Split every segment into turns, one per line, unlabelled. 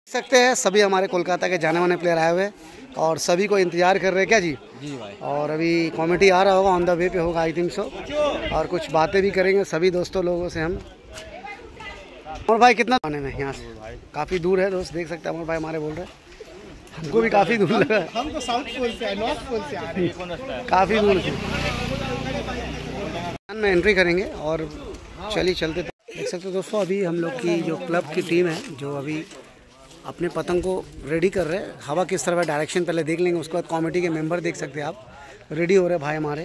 सकते हैं सभी हमारे कोलकाता के जाने माने प्लेयर आए हुए हैं और सभी को इंतजार कर रहे हैं क्या जी भाई। और अभी कॉमेडी आ रहा होगा, ऑन द वे पे होगा आई थिंक सो, और कुछ बातें भी करेंगे सभी दोस्तों लोगों से हम। और भाई कितना आने में यहाँ से काफ़ी दूर है दोस्त, देख सकते हैं अमर भाई हमारे बोल रहे हैं, हमको भी काफ़ी दूर लगा। हम तो साउथ पोल से नॉर्थ पोल से आ रहे हैं, काफ़ी दूर से में एंट्री करेंगे और चलिए चलते। देख सकते हो दोस्तों अभी हम लोग की जो क्लब की टीम है जो अभी अपने पतंग को रेडी कर रहे हैं। हवा किस तरफ है डायरेक्शन पहले देख लेंगे, उसके बाद कमेटी के मेंबर देख सकते हैं आप रेडी हो रहे हैं भाई हमारे।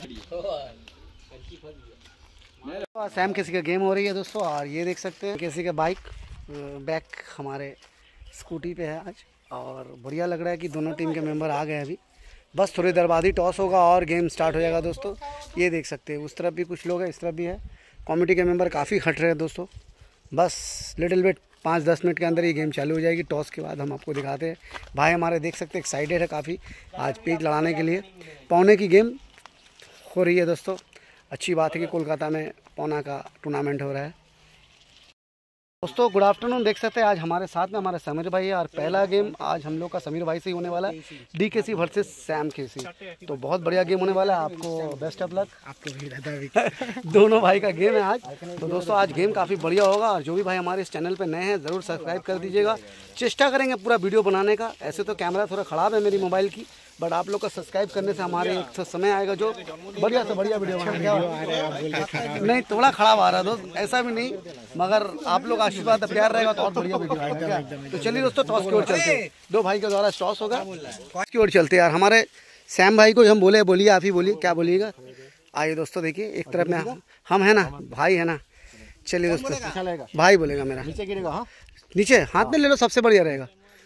सैम किसी का गेम हो रही है दोस्तों, और ये देख सकते हैं किसी का बाइक बैक हमारे स्कूटी पे है आज, और बढ़िया लग रहा है कि दोनों टीम के मेंबर आ गए अभी। बस थोड़ी देर बाद ही टॉस होगा और गेम स्टार्ट हो जाएगा दोस्तों। ये देख सकते हैं उस तरफ भी कुछ लोग हैं, इस तरफ भी है। कमेटी के मेंबर काफ़ी हट रहे हैं दोस्तों, बस लिटिल बिट 5-10 मिनट के अंदर ये गेम चालू हो जाएगी। टॉस के बाद हम आपको दिखाते हैं। भाई हमारे देख सकते हैं एक्साइटेड है काफ़ी आज पीक लड़ाने के लिए। पौने की गेम हो रही है दोस्तों, अच्छी बात है कि कोलकाता में पौना का टूर्नामेंट हो रहा है दोस्तों। Good afternoon. देख सकते हैं आज हमारे साथ में हमारे समीर भाई है, और पहला गेम आज हम लोग का समीर भाई से ही होने वाला है, DKC वर्सेस सैम KC। तो बहुत बढ़िया गेम होने वाला है, आपको बेस्ट ऑफ लक। आपको भी दोनों भाई का गेम है आज। तो दोस्तों आज गेम काफ़ी बढ़िया होगा, और जो भी भाई हमारे इस चैनल पे नए हैं ज़रूर सब्सक्राइब कर दीजिएगा। चेष्टा करेंगे पूरा वीडियो बनाने का, ऐसे तो कैमरा थोड़ा ख़राब है मेरी मोबाइल की, बट आप लोग का सब्सक्राइब करने से हमारे एक समय आएगा जो बढ़िया से बढ़िया वीडियो बनाएगा। नहीं थोड़ा खराब आ रहा है दोस्त, ऐसा भी नहीं, मगर आप लोग आशीर्वाद प्यार रहेगा तो और बढ़िया वीडियो आएगा। तो चलिए दोस्तों टॉस की ओर चलते हैं, दो भाई के द्वारा टॉस होगा, टॉस की ओर चलते हैं यार। हमारे सैम भाई को हम बोले, बोलिए आप ही बोलिए क्या बोलिएगा। आइए दोस्तों देखिए एक तरफ में हम है ना, भाई है ना। चलिए दोस्तों भाई बोलेगा मेरा, नीचे गिरेगा। हाँ नीचे हाथ में ले लो, सबसे बढ़िया रहेगा।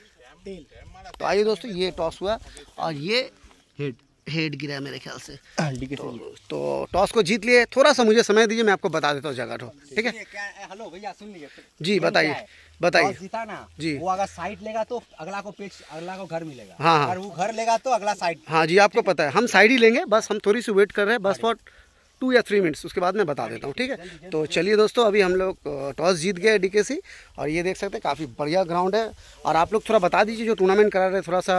तो आइए दोस्तों ये टॉस हुआ और ये हेड गिरा है मेरे ख्याल से। तो टॉस को जीत लिए। थोड़ा सा मुझे समय दीजिए, मैं आपको बता देता हूँ जगह। ठीक है
हेलो भैया सुन लीजिए
जी, बताइए बताइए।
जीता ना
जी,
वो अगर साइड लेगा तो अगला को पेच, अगला को घर मिलेगा।
हाँ
अगर वो घर लेगा तो अगला साइड।
हाँ जी आपको पता है हम साइड ही लेंगे, बस हम थोड़ी सी वेट कर रहे हैं बस फॉर 2 या 3 मिनट्स, उसके बाद मैं बता देता हूँ। ठीक है तो चलिए दोस्तों अभी हम लोग टॉस जीत गए DKC, और ये देख सकते हैं काफ़ी बढ़िया ग्राउंड है। और आप लोग थोड़ा बता दीजिए जो टूर्नामेंट करा रहे थोड़ा सा।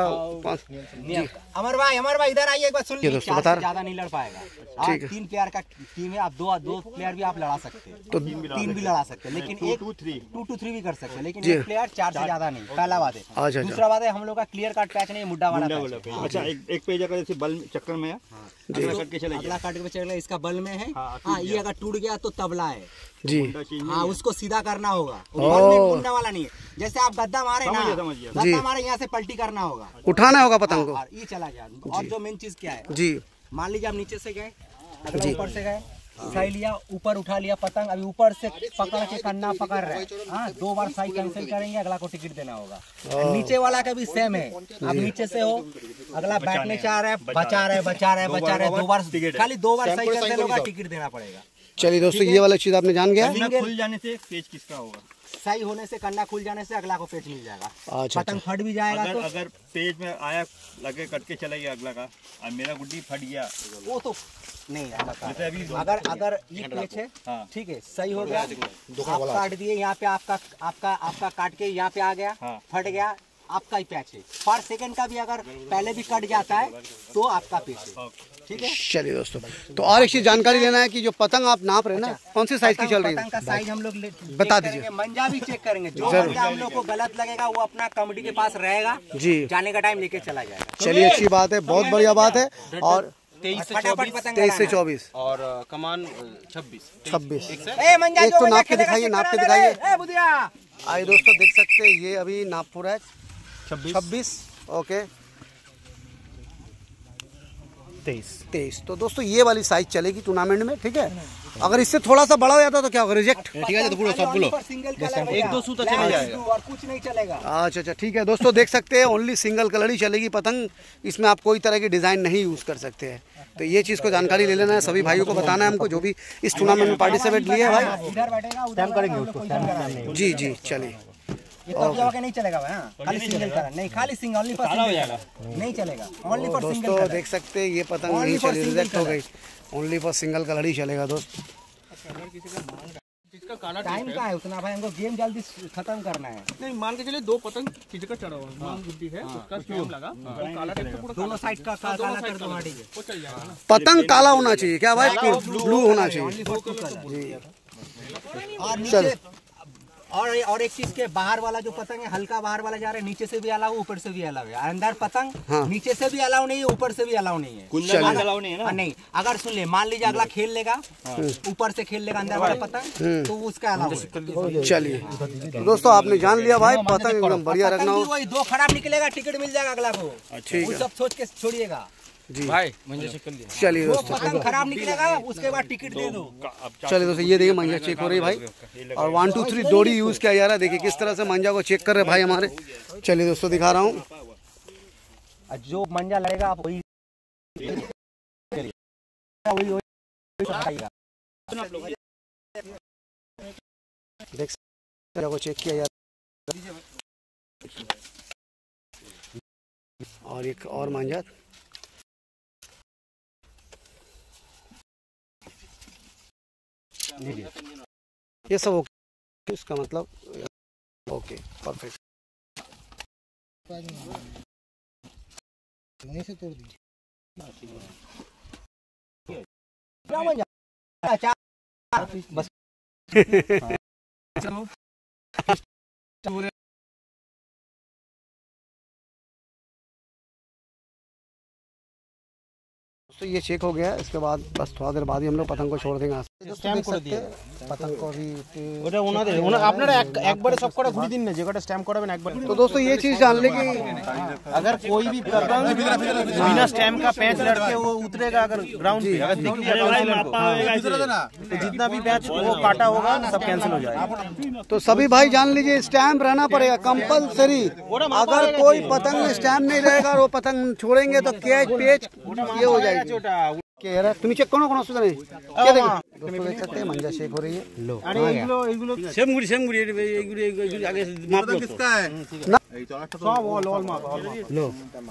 अमर भाई इधर आइए एक बार सुन लीजिए। ज़्यादा नहीं लड़ पाएगा,
ठीक है।
3 प्लेयर का टीम है, आप दो प्लेयर भी आप लड़ा सकते हैं, तो 3 भी लड़ा सकते हैं, लेकिन 2 to 3 भी कर सकते हैं, लेकिन एक प्लेयर 4 से ज़्यादा नहीं। पहला बात है। दूसरा बात है हम लोग का क्लियर कट पैच नहीं, मुड्डा वाला।
अच्छा एक पेज अगर जैसे बल चक्कर में है अगला कट के चलेगा, इसका बल में है। हाँ ये अगर टूट गया तो तबला है
जी।
हाँ उसको सीधा करना होगा, मुड़ने वाला नहीं है। जैसे आप गद्दा मारे ना, गद्दा मारे यहाँ से पलटी करना होगा,
उठाना होगा पतंग को,
ये चला गया। और जो मेन चीज क्या है
जी,
मान लीजिए आप नीचे से गए, अगला ऊपर से गए, सही लिया, ऊपर उठा लिया पतंग, अभी ऊपर से पकड़ के कन्ना पकड़ रहे। हाँ 2 बार साइड कैंसिल करेंगे, अगला को टिकट देना होगा। नीचे वाला का भी सेम है, आप नीचे से हो, अगला बैठने चाह रहा है, बचा रहे 2 बार, खाली 2 बार सही करते होगा, टिकट देना पड़ेगा।
चलिए दोस्तों ये वाला चीज आपने जान गया।
खुल जाने से पेज किसका होगा,
सही होने से, कन्ना खुल जाने से अगला को पेज मिल जाएगा।
अच्छा,
पतंग फट भी जाएगा।
अगर पेज में आया लगे कट के चला गया अगला का, और मेरा गुड्डी फट गया,
वो तो नहीं अगर ये पेच है ठीक है, सही हो गया, आप काट दिए, यहाँ पे आपका काट के यहाँ पे आ गया, फट गया, आपका ही पैच है। पर सेकंड का भी अगर पहले भी कट जाता है तो आपका पैच है। ठीक है
चलिए दोस्तों, तो और एक चीज जानकारी लेना है कि जो पतंग आप नाप रहे हैं ना, कौन सी साइज की चल रही है,
पतंग का साइज हम लोग
बता दीजिए।
मंजा भी चेक करेंगे, जो मंजा हम लोग को गलत लगेगा वो अपना कमेटी के पास रहेगा जी, जाने का टाइम लेके चला जाएगा।
चलिए अच्छी बात है, बहुत बढ़िया बात है। और
23 से 24
और कमान 26।
एक तो नाप के दिखाइए, नाप के दिखाइए। आइए दोस्तों देख सकते हैं ये अभी नाप पूरा है 26 ओके 23। तो दोस्तों ये वाली साइज चलेगी टूर्नामेंट में। ठीक है अगर इससे थोड़ा सा बड़ा हो जाता तो क्या होगा, रिजेक्ट।
ठीक है तो सब बोलो 1-2 सूता चले जाएगा
और कुछ नहीं चलेगा।
अच्छा ठीक है दोस्तों देख सकते हैं ओनली सिंगल कलर ही चलेगी पतंग, इसमें आप कोई तरह की डिजाइन नहीं यूज कर सकते हैं। तो ये चीज को जानकारी ले लेना है, सभी भाइयों को बताना है हमको जो भी इस टूर्नामेंट में पार्टिसिपेट लिए भाई। जी जी चलिए
नहीं चलेगा खाली सिंगल कलर नहीं, खाली सिंगल ओनली फॉर सिंगल नहीं चलेगा, ओनली फॉर सिंगल।
दोस्तों देख सकते हैं ये पतंग नहीं चली, रिजेक्ट हो गई, ओनली फॉर सिंगल कलर ही चलेगा दोस्त।
का काला
टाइम का है उतना भाई, हमको गेम जल्दी खत्म करना है।
नहीं मान के चलिए 2 पतंग खींचकर चढ़ा हुआ मान गुड्डी है उसका स्टैम्प लगा और काला टेप पूरा
दोनों साइड का काला कर दो, ठीक है।
वो चल जाएगा ना।
पतंग काला होना चाहिए क्या भाई, ब्लू होना चाहिए
और नीचे और एक चीज के बाहर वाला जो पतंग है हल्का बाहर वाला जा रहा है, नीचे से भी अलाउ ऊपर से भी अलाउ है। अंदर पतंग नीचे से भी अलाउ नहीं है, ऊपर से भी अलाउ नहीं है।
कुंडल अलाउ नहीं है ना?
नहीं, अगर सुन ले, मान लीजिए अगला खेल लेगा ऊपर से खेल लेगा अंदर वाला पतंग, तो उसका अलाउ है।
चलिए तो दोस्तों आपने जान लिया भाई, पतंग एकदम बढ़िया रखना हो।
वही 2 खराब निकलेगा, टिकट मिल जाएगा अगला को,
ठीक
वो सब सोच के छोड़िएगा
जी
भाई मुझे शिकल दिया।
चलिए
वो
दोस्तों,
पतंग खराब निकलेगा उसके बाद टिकट दे दो।
चलिए दोस्तों ये देखिए मंजा चेक हो रही है भाई, और 1 2 3 डोरी यूज किया जा रहा है। देखिए किस तरह से मंजा को चेक कर रहे हैं भाई हमारे। चलिए दोस्तों दिखा रहा हूँ,
जो मंजा लगेगा आप वही
देख सकते को चेक किया जा रहा है। और एक और मंजा, ये सब ओके, इसका मतलब ओके परफेक्ट। से तोड़ दीजिए
बस
तो ये चेक हो गया, इसके बाद बस थोड़ा देर बाद ही हम लोग पतंग को छोड़ देंगे।
স্ট্যাম্প করে দিয়ে
पतंग को भी
ওটা ওনাদের আপনারা একবারে সব কটা ঘুরি দিন না, যে কটা স্ট্যাম্প করাবেন একবার।
तो दोस्तों ये चीज जान ले कि
अगर कोई भी पतंग बिना स्टैम्प का पैच लड़के वो उतरेगा अगर ग्राउंड पे, अगर दिख जाएगा तो जितना भी पैच वो काटा होगा सब कैंसिल हो जाएगा।
तो सभी भाई जान लीजिए स्टैम्प रहना पड़ेगा कंपलसरी। अगर कोई पतंग में स्टैम्प नहीं रहेगा और वो पतंग छोड़ेंगे तो कैच पेच ये हो जाएगी। तुम्हें चेक करो कौन सा नहीं क्या दोस्तों देख सकते हैं मंजा शेक हो रही है। लो
सेम गुड़ी आगे माप लो किसका है
ना
सब ऑल माप
लो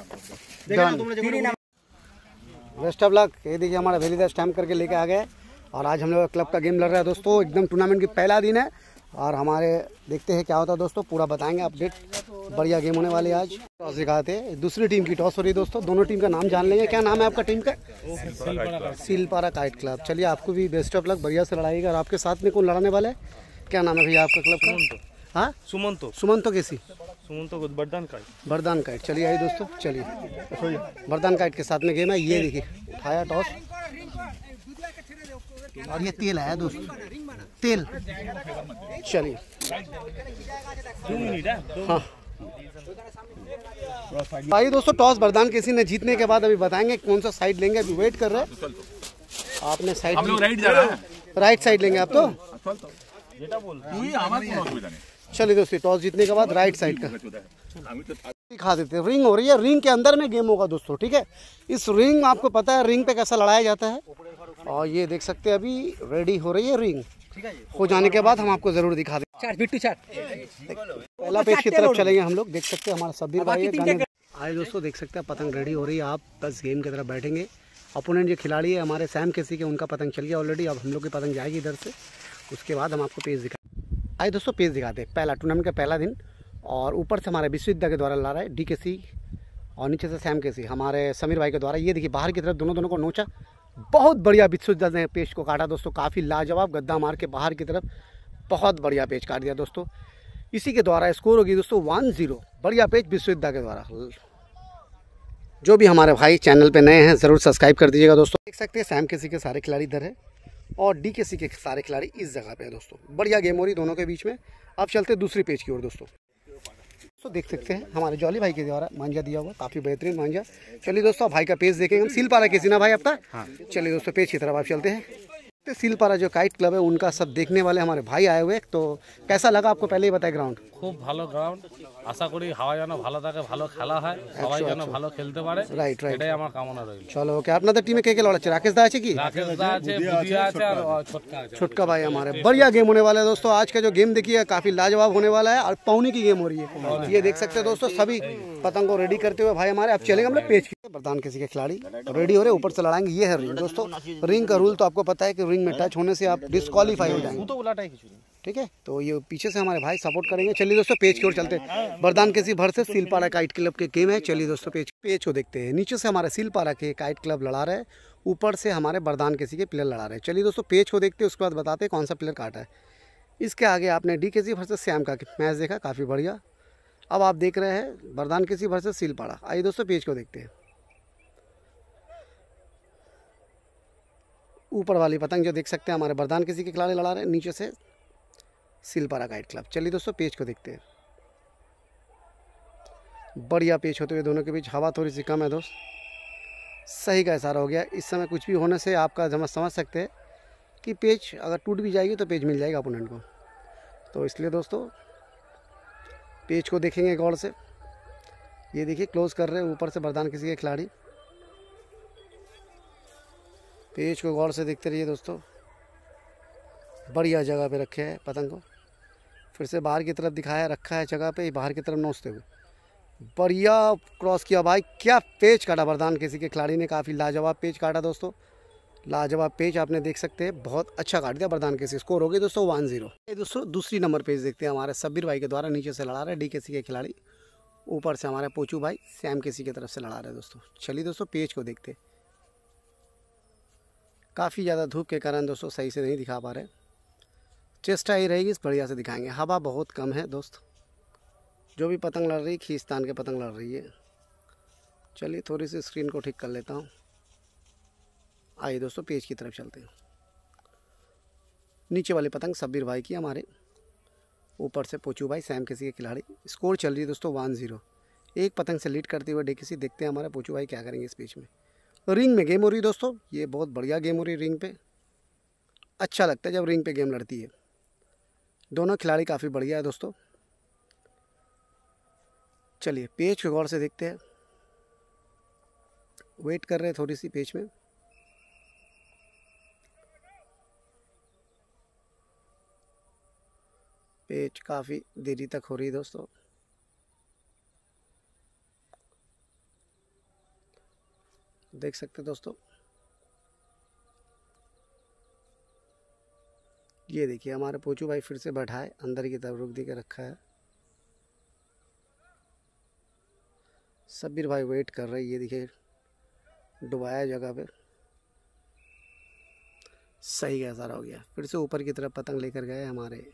बेस्ट ऑफ लक। ये देखिए हमारा वेलीदा स्टैम्प करके लेके आ गए, और आज हम लोग क्लब का गेम लड़ रहा है दोस्तों। एकदम टूर्नामेंट की पहला दिन है और हमारे देखते हैं क्या होता है दोस्तों, पूरा बताएंगे अपडेट। बढ़िया गेम होने वाली है आज। टॉस दिखाते हैं, दूसरी टीम की टॉस हो रही है दोस्तों। दोनों टीम का नाम जान लेंगे। क्या नाम है आपका टीम का? Seelpara kite club. चलिए आपको भी बेस्ट ऑफ लक, बढ़िया से लड़ाइएगा। और आपके साथ में कौन लड़ाने वाला है, क्या नाम है भैया आपका क्लब का? हाँ सुमंतो कैसी बरदान काइट। चलिए आइए दोस्तों, चलिए बरदान काइट के साथ में गेम है। ये देखिए उठाया टॉस, और ये तेल आया दोस्तों, तेल। चलिए हाँ आइए दोस्तों, टॉस बरदान किसी ने जीतने के बाद अभी बताएंगे कौन सा साइड लेंगे। अभी वेट कर रहे हैं। आपने साइड राइट साइड लेंगे आप तो। चलिए दोस्तों टॉस जीतने के बाद राइट साइड का दिखा देते हैं। रिंग हो रही है, रिंग के अंदर में गेम होगा दोस्तों, ठीक है। इस रिंग आपको पता है रिंग पे कैसा लड़ाया जाता है, और ये देख सकते हैं अभी रेडी हो रही है रिंग। हो जाने के बाद हम आपको जरूर दिखा दें। पहला पेज की तरफ चलेंगे हम लोग। देख सकते हैं हमारा सब्बीर भाई आए दोस्तों, देख सकते हैं पतंग रेडी हो रही है। आप बस गेम की तरफ बैठेंगे। अपोनेंट जो खिलाड़ी है हमारे सैम केसी के, उनका पतंग चल गया ऑलरेडी। अब हम लोग की पतंग जाएगी इधर से, उसके बाद हम आपको पेज दिखा। आइए दोस्तों पेज दिखाते हैं। पहला टूर्नामेंट का पहला दिन, और ऊपर से हमारे विश्वविद्या के द्वारा ला रहा है DKC, और नीचे से सैम केसी हमारे समीर भाई के द्वारा। ये देखिए बाहर की तरफ दोनों को नोचा, बहुत बढ़िया विश्वविद्या ने पेज को काटा दोस्तों। काफ़ी लाजवाब गद्दा मार के बाहर की तरफ बहुत बढ़िया पेज काट दिया दोस्तों। इसी के द्वारा स्कोर होगी दोस्तों 1-0। बढ़िया पेज विश्वविद्या के द्वारा। जो भी हमारे भाई चैनल पे नए हैं ज़रूर सब्सक्राइब कर दीजिएगा दोस्तों। देख सकते हैं सैम केसी के सारे खिलाड़ी इधर है, और DKC के सारे खिलाड़ी इस जगह पे है दोस्तों। बढ़िया गेम हो रही दोनों के बीच में। अब चलते दूसरी पेज की ओर दोस्तों। तो देख सकते हैं हमारे जॉली भाई के द्वारा मांझा दिया हुआ, काफ़ी बेहतरीन मांझा। चलिए दोस्तों भाई का पेज देखेंगे हम। सीलपारा केसी ना भाई आपका? हाँ। चलिए दोस्तों पेज की तरफ आप चलते हैं। तो सीलपारा जो काइट क्लब है उनका सब देखने वाले हमारे भाई आए हुए। तो कैसा लगा आपको पहले ही बताए ग्राउंड?
খুব ভালো গ্রাউন্ড, আশা করি হাওয়া যেন ভালো থাকে, ভালো খেলা হয়, সবাই যেন ভালো খেলতে পারে,
রাইট রাইট,
এটাই আমার কামনা রইল।
চলো ওকে। আপনাদের টিমে কে কে লড়াচ্ছে? রাকেশ দা আছে কি?
রাকেশ দা আছে, বুদিয়া আছে, আর ছোটকা আছে।
छोटका भाई हमारे। बढ़िया गेम होने वाला है दोस्तों। आज का जो गेम देखिए काफ़ी लाजवाब होने वाला है, और पौनी की गेम हो रही है। ये देख सकते हैं दोस्तों सभी पतंग को रेडी करते हुए भाई हमारे। अब चलेंगे हम लोग पेज की। बरदान किसी के खिलाड़ी रेडी हो रहे, ऊपर से लड़ाएंगे। ये है रिंग दोस्तों। रिंग का रूल तो आपको पता है कि रिंग में टच होने से आप डिस्क्वालीफाई हो जाएंगे। ठीक है। तो ये पीछे से हमारे भाई सपोर्ट करेंगे। चलिए दोस्तों पेज की ओर चलते हैं। बरदान केसी भर से सीलपाड़ा काइट क्लब के गेम है। चलिए दोस्तों पेज को देखते हैं। नीचे से हमारे सीलपाड़ा के काइट क्लब लड़ा रहे हैं, ऊपर से हमारे बरदान केसी के प्लेयर लड़ा रहे हैं। चलिए दोस्तों पेज को देखते हैं, उसके बाद बताते हैं कौन सा प्लेयर काटा है। इसके आगे आपने डी केसी वर्सेस श्याम का मैच देखा, काफ़ी बढ़िया। अब आप देख रहे हैं बरदान केसी वर्सेस सीलपाड़ा। आइए दोस्तों पेज को देखते हैं। ऊपर वाली पतंग जो देख सकते हैं हमारे बरदान केसी के खिलाड़ी लड़ा रहे हैं, नीचे से सीलपाड़ा काइट क्लब। चलिए दोस्तों पेज को देखते हैं। बढ़िया पेच होते हुए दोनों के बीच, हवा थोड़ी सी कम है दोस्त, सही का इशारा हो गया। इस समय कुछ भी होने से आपका समझ सकते हैं कि पेच अगर टूट भी जाएगी तो पेच मिल जाएगा अपोनेंट को। तो इसलिए दोस्तों पेच को देखेंगे गौर से। ये देखिए क्लोज कर रहे हैं ऊपर से बरदान केसी के खिलाड़ी। पेच को गौर से देखते रहिए दोस्तों। बढ़िया जगह पे रखे हैं पतंग को, फिर से बाहर की तरफ दिखाया, रखा है जगह पे, बाहर की तरफ नोचते हुए बढ़िया क्रॉस किया भाई। क्या पेच काटा बरदान केसी के खिलाड़ी ने, काफ़ी लाजवाब पेच काटा दोस्तों। लाजवाब पेच आपने देख सकते हैं, बहुत अच्छा काट दिया बरदान केसी। स्कोर हो गई दोस्तों 1-0। दोस्तों दूसरी नंबर पेज देखते हैं। हमारे सब्बीर भाई के द्वारा नीचे से लड़ा रहे डी केसी के खिलाड़ी, ऊपर से हमारे पोचू भाई श्याम केसी की तरफ से लड़ा रहे हैं दोस्तों। चलिए दोस्तों पेज को देखते। काफ़ी ज़्यादा धूप के कारण दोस्तों सही से नहीं दिखा पा रहे, चेष्टा ही रहेगी बढ़िया से दिखाएंगे। हवा बहुत कम है दोस्त, जो भी पतंग लड़ रही है खींचतान के पतंग लड़ रही है। चलिए थोड़ी सी स्क्रीन को ठीक कर लेता हूँ। आइए दोस्तों पेज की तरफ चलते हैं। नीचे वाली पतंग सब्बीर भाई की हमारे, ऊपर से पोचू भाई श्याम केसी के खिलाड़ी। स्कोर चल रही है दोस्तों 1-0। एक पतंग से लीड करते हुए डी केसी। देखते हैं हमारे पोचू भाई क्या करेंगे इस पेज में। रिंग में गेम हो रही है दोस्तों, ये बहुत बढ़िया गेम हो रही है रिंग पे। अच्छा लगता है जब रिंग पे गेम लड़ती है। दोनों खिलाड़ी काफ़ी बढ़िया है दोस्तों। चलिए पेज को गौर से देखते हैं। वेट कर रहे हैं थोड़ी सी पेज में। पेज काफ़ी देरी तक हो रही है दोस्तों। देख सकते हैं दोस्तों, ये देखिए हमारे पोचू भाई फिर से बैठा है, अंदर की तरफ रुक दी के रखा है। सब्बीर भाई वेट कर रहे हैं। ये देखिए डुबाया जगह पे, सही का इशारा हो गया। फिर से ऊपर की तरफ पतंग लेकर गए हमारे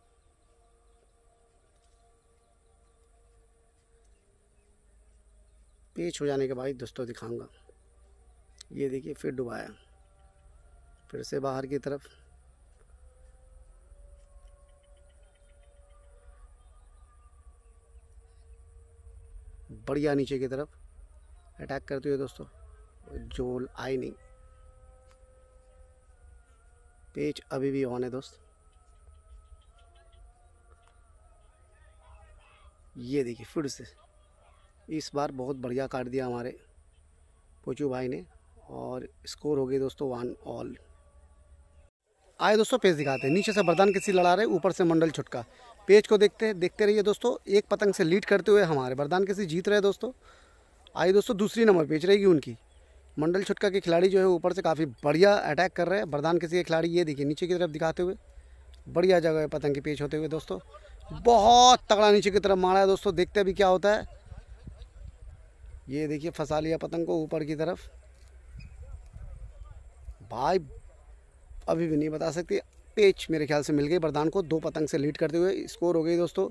पेच हो जाने के बाद दोस्तों दिखाऊंगा। ये देखिए फिर डुबाया, फिर से बाहर की तरफ। बढ़िया नीचे की तरफ अटैक करते हुए दोस्तों, जो आई नहीं। पेच अभी भी ऑन है दोस्त। ये देखिए फिर से इस बार बहुत बढ़िया काट दिया हमारे पोचू भाई ने, और स्कोर हो गई दोस्तों 1-1। आए दोस्तों पेज दिखाते हैं। नीचे से बरदान केसी लड़ा रहे, ऊपर से मंडल छुटका। पेज को देखते रहिए दोस्तों। एक पतंग से लीड करते हुए हमारे बरदान केसी जीत रहे दोस्तों। आइए दोस्तों दूसरी नंबर पेज रहेगी उनकी। मंडल छुटका के खिलाड़ी जो है ऊपर से काफ़ी बढ़िया अटैक कर रहे हैं बरदान केसी के खिलाड़ी। ये देखिए नीचे की तरफ दिखाते हुए, बढ़िया जगह है पतंग की पेच होते हुए दोस्तों। बहुत तगड़ा नीचे की तरफ मारा है दोस्तों। देखते अभी क्या होता है। ये देखिए फंसा लिया पतंग को ऊपर की तरफ। भाई अभी भी नहीं बता सकते। पेच मेरे ख्याल से मिल गई बरदान को, 2 पतंग से लीड करते हुए। स्कोर हो गई दोस्तों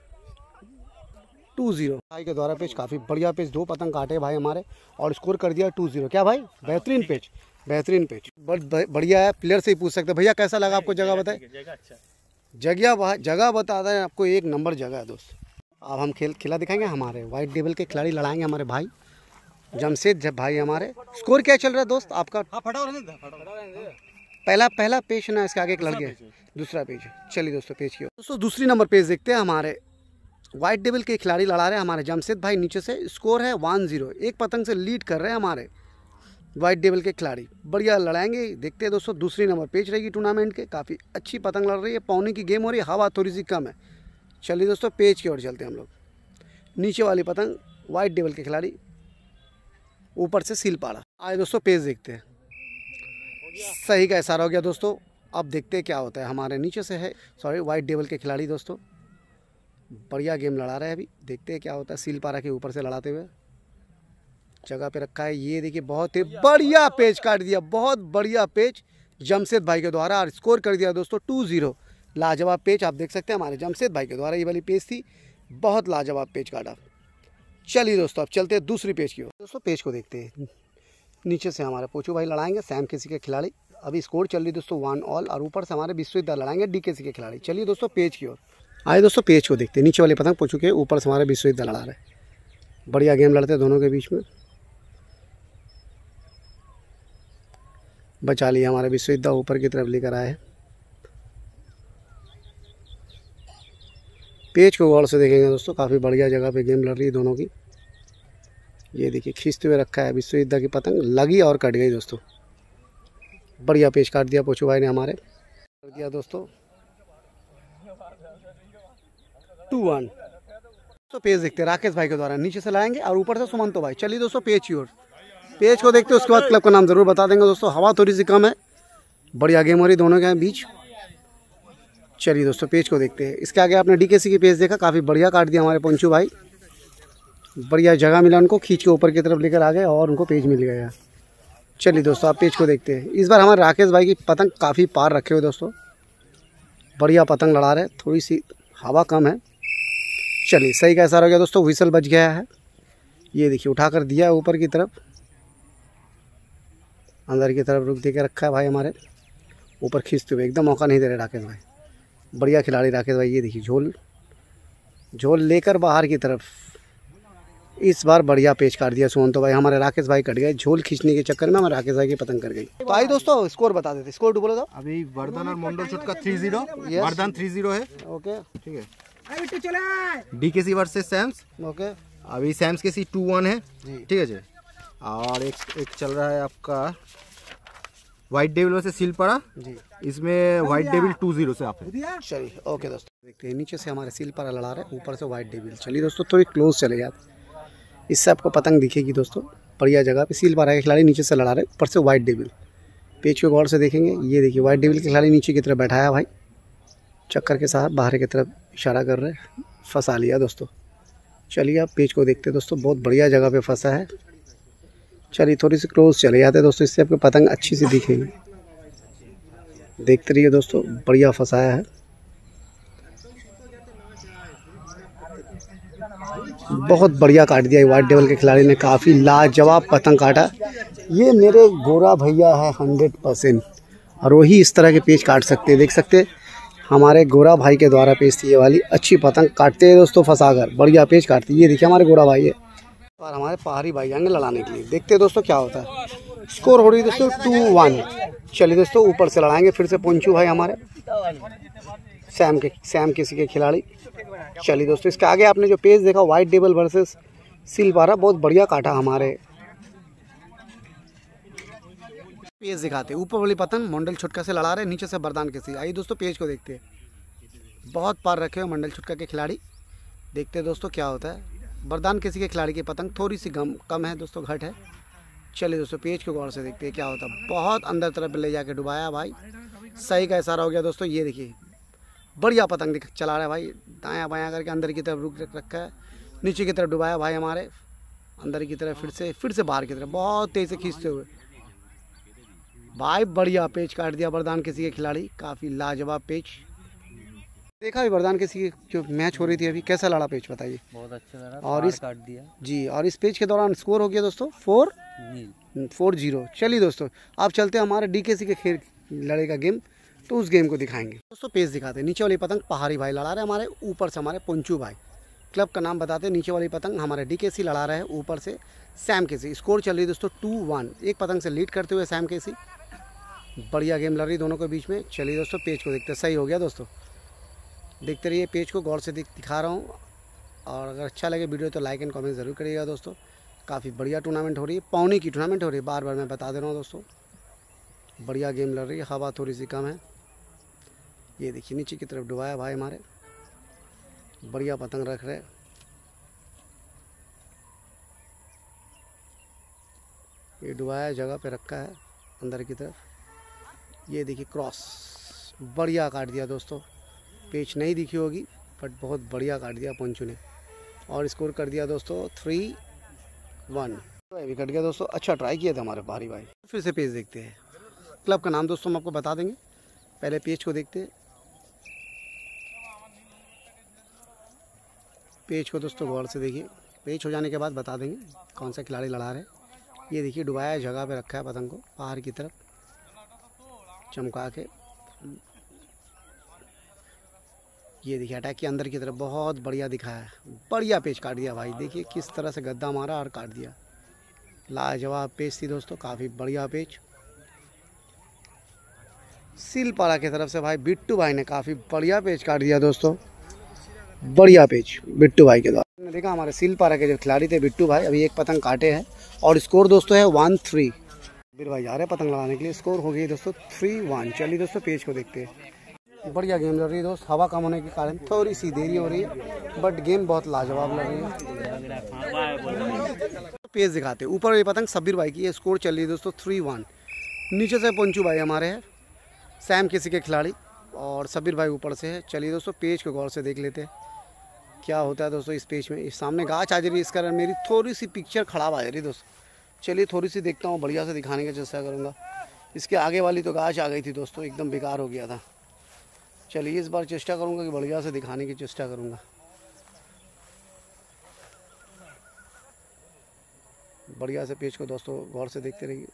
2-0। भाई के द्वारा पेच काफ़ी बढ़िया पेच, 2 पतंग काटे भाई हमारे और स्कोर कर दिया 2-0। क्या भाई बेहतरीन पेच, बेहतरीन पेच, बढ़िया है। प्लेयर से ही पूछ सकते हैं भैया कैसा लगा आपको, जगह बताए। जगह बताता है आपको, एक नंबर जगह है दोस्त। अब हम खेला दिखाएंगे। हमारे वाइट डेविल के खिलाड़ी लड़ाएंगे हमारे भाई जमशेद भाई हमारे। स्कोर क्या चल रहा है दोस्त आपका? पहला पेज ना, इसके आगे एक लड़के दूसरा पेज। चलिए दोस्तों पेज की दोस्तों दूसरी नंबर पेज देखते हैं। हमारे वाइट डेविल के खिलाड़ी लड़ा रहे हैं हमारे जमशेद भाई नीचे से। स्कोर है 1-0। एक पतंग से लीड कर रहे हैं हमारे वाइट डेविल के खिलाड़ी। बढ़िया लड़ाएंगे। देखते हैं दोस्तों दूसरी नंबर पेज रहेगी टूर्नामेंट के। काफ़ी अच्छी पतंग लड़ रही है, पौने की गेम हो रही है, हवा थोड़ी सी कम है। चलिए दोस्तों पेज की ओर चलते हैं हम लोग। नीचे वाली पतंग वाइट डेविल के खिलाड़ी, ऊपर से सीलपाड़ा। आए दोस्तों पेज देखते हैं। सही का इशारा हो गया दोस्तों। अब देखते हैं क्या होता है। हमारे नीचे से है वाइट डेविल के खिलाड़ी दोस्तों, बढ़िया गेम लड़ा रहे हैं। अभी देखते हैं क्या होता है। सील पारा के ऊपर से लड़ाते हुए जगह पे रखा है। ये देखिए बहुत ही बढ़िया पेच काट दिया, बहुत बढ़िया पेच जमशेद भाई के द्वारा, और स्कोर कर दिया दोस्तों 2-0। लाजवाब पेच आप देख सकते हैं हमारे जमशेद भाई के द्वारा, ये वाली पेच थी, बहुत लाजवाब पेच काटा। चलिए दोस्तों अब चलते हैं दूसरी पेच की ओर। दोस्तों पेच को देखते हैं। नीचे से हमारे पोचू भाई लड़ाएंगे सैम केसी के खिलाड़ी। अभी स्कोर चल रही दोस्तों 1 ऑल, और ऊपर से हमारे विश्वविद्यालय लड़ाएंगे डीकेसी के खिलाड़ी। चलिए दोस्तों पेच की ओर आए। दोस्तों पेच को देखते हैं। नीचे वाले पतंग पोचू के, ऊपर से हमारे विश्वविद्यालय लड़ा रहे। बढ़िया गेम लड़ते हैं दोनों के बीच में। बचा लिया हमारे विश्वविद्यालय, ऊपर की तरफ लेकर आए। पेच को गौर से देखेंगे दोस्तों, काफ़ी बढ़िया जगह पे गेम लड़ रही है दोनों की। ये देखिए खींचते हुए रखा है विश्वविद्यालय की पतंग, लगी और कट गई दोस्तों। बढ़िया पेच काट दिया पोचू भाई ने हमारे, कर दिया दोस्तों 2-1। तो पेच देखते हैं राकेश भाई के द्वारा, नीचे से लाएंगे और ऊपर से सुमंतो भाई। चलिए दोस्तों पेच की ओर, पेच को देखते हैं, उसके बाद क्लब का नाम जरूर बता देंगे दोस्तों। हवा थोड़ी सी कम है, बढ़िया गेम हो रही दोनों के बीच। चलिए दोस्तों पेच को देखते हैं। इसके आगे आपने डीकेसी की पेच देखा, काफ़ी बढ़िया काट दिया हमारे पंचू भाई। बढ़िया जगह मिला उनको, खींच के ऊपर की तरफ लेकर आ गए और उनको पेच मिल गया। चलिए दोस्तों आप पेच को देखते हैं। इस बार हमारे राकेश भाई की पतंग काफ़ी पार रखे हुए दोस्तों, बढ़िया पतंग लड़ा रहे। थोड़ी सी हवा कम है। चलिए सही का इशारा हो गया दोस्तों, व्हिसल बज गया है। ये देखिए उठाकर दिया ऊपर की तरफ, अंदर की तरफ रुक दे के रखा है भाई हमारे। ऊपर खींचते हुए एकदम मौका नहीं दे रहे राकेश भाई, बढ़िया खिलाड़ी राकेश भाई। ये देखिए झोल लेकर बाहर की तरफ, इस बार बढ़िया पेच काट दिया सुमंतो भाई। हमारे राकेश भाई कट गए, झोल खींचने के चक्कर में हमारे राकेश भाई की पतंग कर गई। तो आई दोस्तों स्कोर बता देते, स्कोर बोलो तो।
अभी वर्धन और मंडल चुट का 3-0, वर्धन 3-0 है।
ओके
ठीक है। DKC versus Sams.
ओके
अभी सैम्स के सी 2-1 है।
जी।
ठीक है जी। और एक चल रहा है आपका व्हाइट डेविल वर्सेस सीलपाड़ा
जी,
इसमें व्हाइट डेविल 2-0 से आप है।
चलिए ओके दोस्तों देखते हैं। नीचे से हमारे सीलपारा लड़ा रहे, ऊपर से व्हाइट डेविल। चलिए दोस्तों थोड़ी क्लोज चले जाते, इससे आपको पतंग दिखेगी दोस्तों। बढ़िया जगह पे सीलपारा के खिलाड़ी नीचे से लड़ा रहे, ऊपर से व्हाइट डेविल। पेच को गौर से देखेंगे। ये देखिए व्हाइट डेविल के खिलाड़ी नीचे की तरफ बैठाया भाई, चक्कर के साथ बाहर की तरफ इशारा कर रहे, फंसा लिया दोस्तों। चलिए आप पेच को देखते दोस्तों, बहुत बढ़िया जगह पे फंसा है। चलिए थोड़ी सी क्लोज चले जाते दोस्तों, इससे आपको पतंग अच्छी सी दिखेगी। देखते रहिए दोस्तों, बढ़िया फंसाया है। बहुत बढ़िया काट दिया व्हाइट डेविल के खिलाड़ी ने, काफ़ी लाजवाब पतंग काटा। ये मेरे गोरा भैया है 100%, और वही इस तरह के पेच काट सकते हैं। देख सकते हैं हमारे गोरा भाई के द्वारा पेच थी ये वाली, अच्छी पतंग काटते हैं दोस्तों, फंसाकर बढ़िया पेच काटती है। ये देखिए हमारे गोरा भाई है, और हमारे पहाड़ी भाई आएंगे लड़ाने के लिए। देखते हैं दोस्तों क्या होता है। स्कोर हो रही है दोस्तों 2-1। चलिए दोस्तों ऊपर से लड़ाएंगे फिर से पंचू भाई हमारे, सैम किसी के खिलाड़ी। चलिए दोस्तों इसके आगे आपने जो पेज देखा व्हाइट डेविल वर्सेस सीलपारा, बहुत बढ़िया काटा हमारे। पेज दिखाते ऊपर वाली पतंग मंडल छुटका से लड़ा रहे, नीचे से बरदान किसी। आइए दोस्तों पेज को देखते हैं। बहुत पार रखे हुए मंडल छुटका के खिलाड़ी। देखते हैं दोस्तों क्या होता है। बरदान किसी के खिलाड़ी की पतंग थोड़ी सी कम है दोस्तों, घट है। चलिए दोस्तों पेज को गौर से देखते हैं क्या होता है। बहुत अंदर तरफ ले जाके डुबाया भाई, सही का इशारा हो गया दोस्तों। ये देखिए बढ़िया पतंग चला रहा है भाई, दायां बायां करके अंदर की तरफ रुक रखा है, नीचे की तरफ डुबाया भाई हमारे, अंदर की तरफ फिर से बाहर की तरफ बहुत तेज़ से खींचते हुए भाई। बढ़िया पेच काट दिया बरदान किसी के खिलाड़ी, काफ़ी लाजवाब पेच। देखा भी बरदान किसी की जो मैच हो रही थी अभी, कैसा लड़ा पेच बताइए।
बहुत अच्छा लड़ा,
और इस
काट दिया
जी, और इस पेच के दौरान स्कोर हो गया दोस्तों 4-0। चलिए दोस्तों आप चलते हैं हमारे डीकेसी के खेल लड़े का गेम, तो उस गेम को दिखाएंगे दोस्तों। पेज दिखाते हैं। नीचे वाली पतंग पहाड़ी भाई लड़ा रहे हमारे, ऊपर से हमारे पंचू भाई। क्लब का नाम बताते हैं। नीचे वाली पतंग हमारे डीकेसी लड़ा रहे हैं, ऊपर से सैम केसी। स्कोर चल रही है दोस्तों 2-1, एक पतंग से लीड करते हुए सैम केसी। बढ़िया गेम लड़ रही दोनों के बीच में। चलिए दोस्तों पेज को देखते हैं। सही हो गया दोस्तों, देखते रहिए पेज को गौर से दिखा रहा हूँ। और अगर अच्छा लगे वीडियो तो लाइक एंड कमेंट ज़रूर करिएगा दोस्तों। काफ़ी बढ़िया टूर्नामेंट हो रही है, पौनी की टूर्नामेंट हो रही है, बार बार मैं बता दे रहा हूँ दोस्तों। बढ़िया गेम लड़ रही है, हवा थोड़ी सी कम है। ये देखिए नीचे की तरफ डुबाया भाई हमारे, बढ़िया पतंग रख रहे। ये डुबाया जगह पे रखा है अंदर की तरफ। ये देखिए क्रॉस बढ़िया काट दिया दोस्तों, पेच नहीं दिखी होगी बट बहुत बढ़िया काट दिया पंचू ने और स्कोर कर दिया दोस्तों 3-1। अभी कट गया दोस्तों, अच्छा ट्राई किया था हमारे बारी भाई। फिर से पेज देखते हैं, क्लब का नाम दोस्तों हम आपको बता देंगे, पहले पेज को देखते हैं। पेज को दोस्तों गौर से देखिए, पेज हो जाने के बाद बता देंगे कौन सा खिलाड़ी लड़ा रहे। ये देखिए डुबाया जगह पे रखा है पतंग को बाहर की तरफ चमका के, ये देखिए अटैक के अंदर की तरफ बहुत बढ़िया दिखाया है, बढ़िया पेच काट दिया भाई। देखिए किस तरह से गद्दा मारा और काट दिया, लाजवाब पेच थी दोस्तों, काफ़ी बढ़िया पेच। सिलपाड़ा की तरफ से भाई बिट्टू भाई ने काफ़ी बढ़िया पेच काट दिया दोस्तों, बढ़िया पेच बिट्टू भाई के द्वारा। हमने देखा हमारे सिलपाड़ा के जो खिलाड़ी थे बिट्टू भाई अभी एक पतंग काटे हैं और स्कोर दोस्तों है 1-3। बीर भाई जा रहे हैं पतंग लगाने के लिए, स्कोर हो गई दोस्तों 3-1। चलिए दोस्तों पेज को देखते हैं, बढ़िया गेम लड़ रही है दोस्त, हवा कम होने के कारण थोड़ी सी देरी हो रही है बट गेम बहुत लाजवाब लग रही है। पेज दिखाते हैं, ऊपर ये पतंग सबीर भाई की है, स्कोर चल रही है दोस्तों 3-1। नीचे से पंचू भाई हमारे हैं, सैम किसी के खिलाड़ी और सबीर भाई ऊपर से है। चलिए दोस्तों पेज को गौर से देख लेते हैं क्या होता है दोस्तों इस पेज में। इस सामने गाछ आ जा रही है, इस कारण मेरी थोड़ी सी पिक्चर खराब आ जा रही है दोस्तों। चलिए थोड़ी सी देखता हूँ, बढ़िया से दिखाने की चेष्टा करूँगा। इसके आगे वाली तो गाछ आ गई थी दोस्तों, एकदम बेकार हो गया था। चलिए इस बार चेष्टा करूँगा कि बढ़िया से दिखाने की चेष्टा करूँगा। बढ़िया से पेज को दोस्तों गौर से देखते रहिए।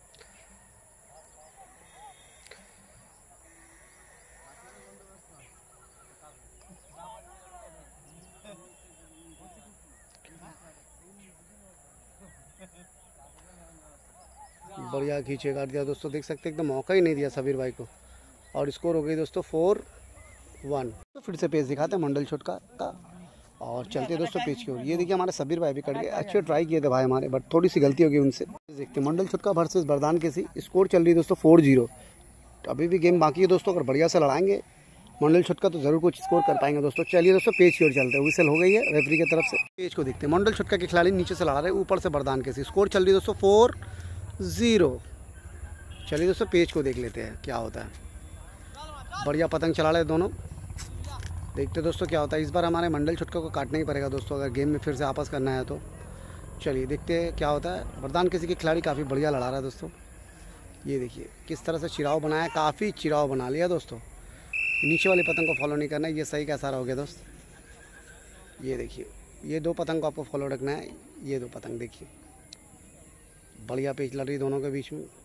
बढ़िया खींचे काट दिया दोस्तों, देख सकते एकदम मौका ही नहीं दिया सबीर भाई को और स्कोर हो गई दोस्तों 4-1। तो फिर से पेज दिखाते हैं मंडल छोटका का और चलते दोस्तों पेज की ओर। ये देखिए हमारे सबीर भाई भी कट गए, अच्छे ट्राई किए थे भाई हमारे बट थोड़ी सी गलती हो गई उनसे। देखते हैं मंडल छोटका वर्सेस बरदान केसी, स्कोर चल रही है दोस्तों 4-0। अभी भी गेम बाकी है दोस्तों, अगर बढ़िया से लड़ाएंगे मंडल छोटका तो जरूर कुछ स्कोर कर पाएंगे दोस्तों। चलिए दोस्तों पेज की ओर चलते हैं, विसल हो गई है रेफरी की तरफ से। पेज को देखते हैं, मंडल छोटका के खिलाड़ी नीचे से लड़ा रहे, ऊपर से बरदान केसी, स्कोर चल रही है दोस्तों 4-0। चलिए दोस्तों पेज को देख लेते हैं क्या होता है। बढ़िया पतंग चला रहे दोनों, देखते दोस्तों क्या होता है। इस बार हमारे मंडल छोटका को काटना ही पड़ेगा दोस्तों अगर गेम में फिर से आपस करना है तो। चलिए देखते हैं क्या होता है। वरदान किसी के खिलाड़ी काफ़ी बढ़िया लड़ा रहा है दोस्तों, ये देखिए किस तरह से चिराव बनाया, काफ़ी चिराव बना लिया दोस्तों। नीचे वाली पतंग को फॉलो नहीं करना है, ये सही का सारा हो गया दोस्त। ये देखिए ये दो पतंग को आपको फॉलो रखना है, ये दो पतंग देखिए बढ़िया पेच लड़ रही दोनों के बीच में।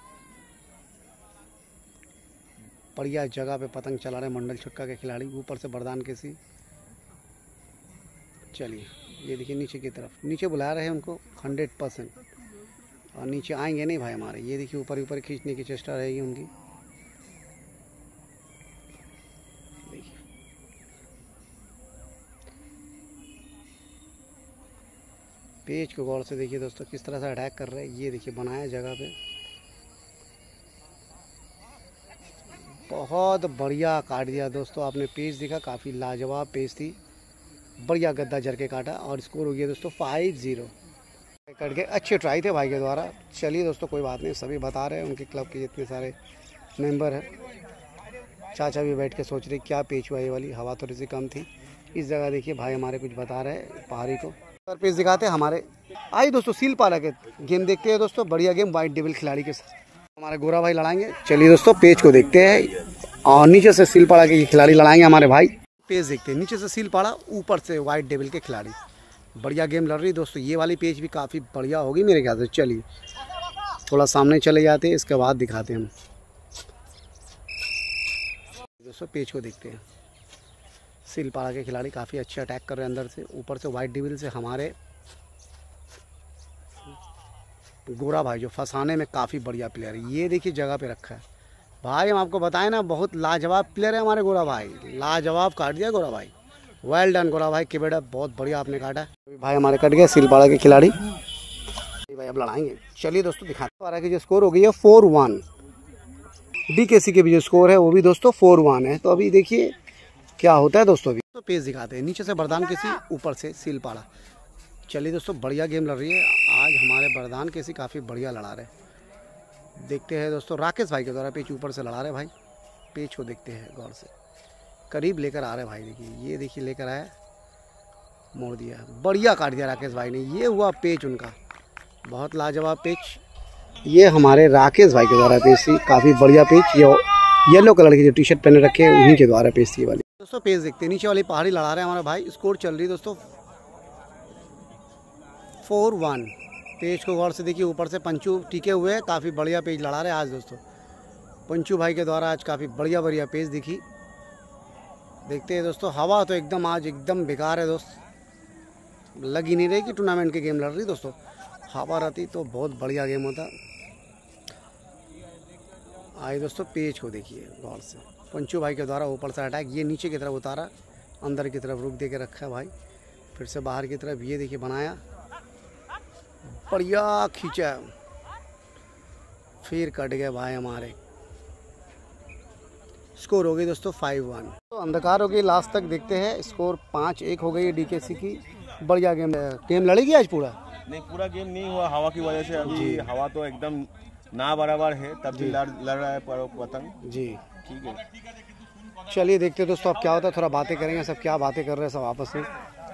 बढ़िया जगह पे पतंग चला रहे मंडल छोटका के खिलाड़ी, ऊपर से बरदान केसी। चलिए ये देखिए नीचे की तरफ, नीचे बुला रहे हैं उनको 100% और नीचे आएंगे नहीं भाई हमारे। ये देखिए ऊपर ऊपर खींचने की चेष्टा रहेगी उनकी। देखिए पेज को गौर से देखिए दोस्तों किस तरह से अटैक कर रहे हैं। ये देखिए बनाया जगह पे, बहुत बढ़िया काट दिया दोस्तों। आपने पेज देखा, काफ़ी लाजवाब पेज थी, बढ़िया गद्दा जर के काटा और स्कोर हो गया दोस्तों 5-0। कट गए, अच्छे ट्राई थे भाई के द्वारा। चलिए दोस्तों कोई बात नहीं, सभी बता रहे हैं उनके क्लब के जितने सारे मेंबर हैं। चाचा भी बैठ के सोच रहे क्या पेच हुआ ये वाली, हवा थोड़ी सी कम थी इस जगह। देखिए भाई हमारे कुछ बता रहे हैं पहाड़ी को, पर पेज दिखाते हैं हमारे। आइए दोस्तों सीलपाड़ा के गेम देखते हैं दोस्तों, बढ़िया गेम वाइट डेविल खिलाड़ी के साथ हमारे गोरा भाई लड़ाएंगे। चलिए दोस्तों पेज को देखते हैं और नीचे से सीलपाड़ा के खिलाड़ी लड़ाएंगे हमारे भाई। पेज देखते हैं, नीचे से सीलपाड़ा, ऊपर से वाइट डेविल के खिलाड़ी। बढ़िया गेम लड़ रही दोस्तों, ये वाली पेज भी काफ़ी बढ़िया होगी मेरे ख्याल से। चलिए थोड़ा सामने चले जाते हैं, इसके बाद दिखाते हैं हम दोस्तों। पेज को देखते हैं, सीलपाड़ा के खिलाड़ी काफ़ी अच्छे अटैक कर रहे हैं अंदर से, ऊपर से वाइट डेविल से हमारे गोरा भाई जो फंसाने में काफ़ी बढ़िया प्लेयर है। ये देखिए जगह पे रखा है भाई, हम आपको बताएं ना बहुत लाजवाब प्लेयर है हमारे गोरा भाई, लाजवाब काट दिया गोरा भाई। वेल डन गोरा भाई के बेटा, बहुत बढ़िया आपने काटा भाई। हमारे कट गए सीलपाड़ा के खिलाड़ी भाई, अब लड़ाएंगे। चलिए दोस्तों दिखाते हैं कि जो स्कोर हो गई है 4-1। DKC के भी जो स्कोर है वो भी दोस्तों 4-1 है। तो अभी देखिए क्या होता है दोस्तों। अभी तो पेज दिखाते हैं, नीचे से बरदान केसी, ऊपर से सीलपाड़ा। चलिए दोस्तों बढ़िया गेम लड़ रही है आज हमारे बरदान केसी, काफ़ी बढ़िया लड़ा रहे। देखते हैं दोस्तों, राकेश भाई के द्वारा पेच ऊपर से लड़ा रहे भाई। पेच को देखते हैं गौर से, करीब लेकर आ रहे भाई। देखिए, ये देखिए लेकर आया, मोड़ दिया, बढ़िया काट दिया राकेश भाई ने। ये हुआ पेच उनका, बहुत लाजवाब पेच। ये हमारे राकेश भाई के द्वारा पेश थी, काफ़ी बढ़िया पेच। ये येलो कलर की जो टी शर्ट पहने रखे हैं उन्हीं के द्वारा पेश थी वाली। दोस्तों पेज देखते हैं, नीचे वाली पहाड़ी लड़ा रहे हैं हमारे भाई। स्कोर चल रही है दोस्तों 4-1। पेज को गौर से देखिए, ऊपर से पंचू टिके हुए हैं, काफ़ी बढ़िया पेज लड़ा रहे हैं आज दोस्तों। पंचू भाई के द्वारा आज काफ़ी बढ़िया बढ़िया पेज दिखी। देखते हैं दोस्तों, हवा तो एकदम आज एकदम बेकार है दोस्त, लग ही नहीं रही कि टूर्नामेंट की गेम लड़ रही दोस्तों। हवा रहती तो बहुत बढ़िया गेम होता। आइए दोस्तों, पेज को देखिए गौर से, पंचू भाई के द्वारा ऊपर से अटैक, ये नीचे की तरफ उतारा, अंदर की तरफ रुक दे के रखा है भाई, फिर से बाहर की तरफ ये देखिए बनाया, बढ़िया खींचा, फिर कट गए भाई हमारे। स्कोर हो गई दोस्तों 5-1। तो अंधकार हो गई लास्ट तक, देखते हैं स्कोर 5-1 हो गई डीकेसी की। बढ़िया गेम लड़ेगी आज पूरा?
नहीं, पूरा गेम नहीं हुआ हवा की वजह से। अभी हवा तो एकदम ना बराबर है, तब भी लड़ रहा है पतंग जी। ठीक है,
चलिए देखते हैं दोस्तों अब क्या होता है, थोड़ा बातें करेंगे। सब क्या बातें कर रहे हैं सब आपस में।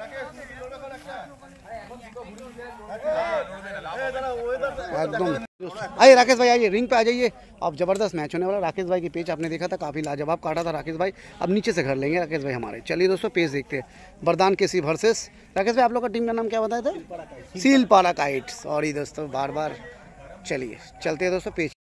एकदम आइए राकेश भाई, आइए रिंग पे आ जाइए। अब जबरदस्त मैच होने वाला। राकेश भाई की पेच आपने देखा था, काफ़ी लाजवाब काटा था राकेश भाई। अब नीचे से घर लेंगे राकेश भाई हमारे। चलिए दोस्तों पेच देखते हैं, वरदान केसी वर्सेस राकेश भाई। आप लोग का टीम का नाम क्या बताया था? सीलपाड़ा काइट्स। सॉरी दोस्तों, बार बार। चलिए चलते हैं दोस्तों पेच।